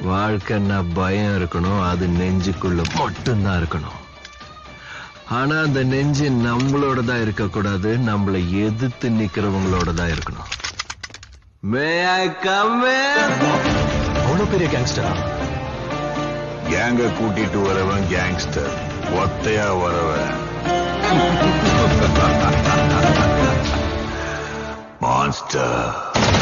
வாழ்க்கைன்னா பயம் இருக்கணும், அது நெஞ்சுக்குள்ள மட்டும்தான் இருக்கணும். ஆனா அந்த நெஞ்சு நம்மளோடதான் இருக்கக்கூடாது, நம்மளை எதிர்த்து நிக்கிறவங்களோடதான் இருக்கணும். May I come in? அவ்வளவு பெரிய கேங்ஸ்டரா? கேங்க கூட்டிட்டு வரவன் கேங்ஸ்டர், ஒத்தையா வரவன் மான்ஸ்டர்.